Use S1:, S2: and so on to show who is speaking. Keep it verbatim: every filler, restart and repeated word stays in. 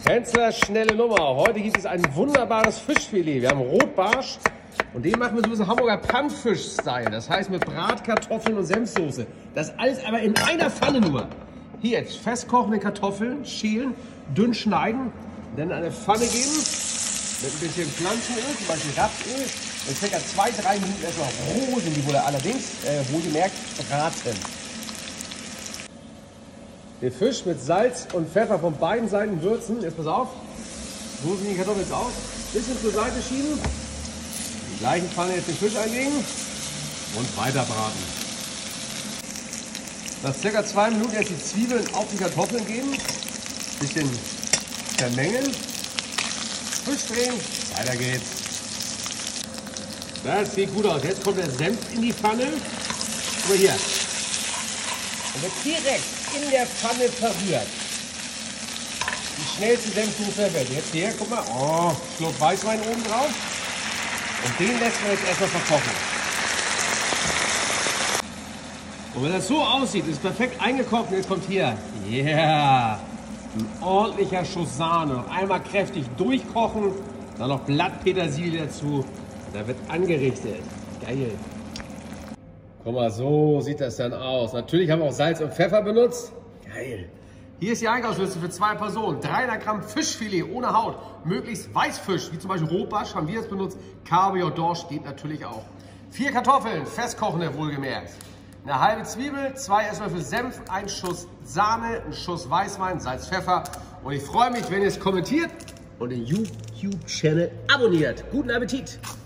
S1: Hensler schnelle Nummer. Heute gibt es ein wunderbares Fischfilet. Wir haben Rotbarsch und den machen wir so ein bisschen Hamburger Pannfisch-Style. Das heißt mit Bratkartoffeln und Senfsoße. Das alles aber in einer Pfanne nur. Hier jetzt festkochende Kartoffeln schälen, dünn schneiden, dann in eine Pfanne geben mit ein bisschen Pflanzenöl, zum Beispiel Rapsöl. Und circa zwei, drei Minuten erstmal roh sind die wohl allerdings, äh, wohlgemerkt, braten. Den Fisch mit Salz und Pfeffer von beiden Seiten würzen. Jetzt pass auf. So sehen die Kartoffeln jetzt aus. Bisschen zur Seite schieben. In die gleichen Pfanne jetzt den Fisch einlegen und weiter braten. Nach circa zwei Minuten jetzt die Zwiebeln auf die Kartoffeln geben. Bisschen vermengen. Fisch drehen. Weiter geht's. Das sieht gut aus. Jetzt kommt der Senf in die Pfanne. Guck mal hier. Und wird direkt in der Pfanne verrührt. Die schnellste Senfsoße der Welt. Jetzt hier, guck mal. Oh, Schluck Weißwein oben drauf. Und den lässt man jetzt erstmal verkochen. Und wenn das so aussieht, ist perfekt eingekocht. Und jetzt kommt hier. Yeah. Ein ordentlicher Schuss Sahne. Noch einmal kräftig durchkochen. Dann noch Blattpetersilie dazu. Da wird angerichtet. Geil. Guck mal, so sieht das dann aus. Natürlich haben wir auch Salz und Pfeffer benutzt. Geil. Hier ist die Einkaufsliste für zwei Personen. dreihundert Gramm Fischfilet ohne Haut. Möglichst Weißfisch, wie zum Beispiel Rotbarsch, haben wir jetzt benutzt. Kabeljau Dorsch geht natürlich auch. Vier Kartoffeln, festkochende wohlgemerkt. Eine halbe Zwiebel, zwei Esslöffel Senf, ein Schuss Sahne, ein Schuss Weißwein, Salz, Pfeffer. Und ich freue mich, wenn ihr es kommentiert und den YouTube-Channel abonniert. Guten Appetit!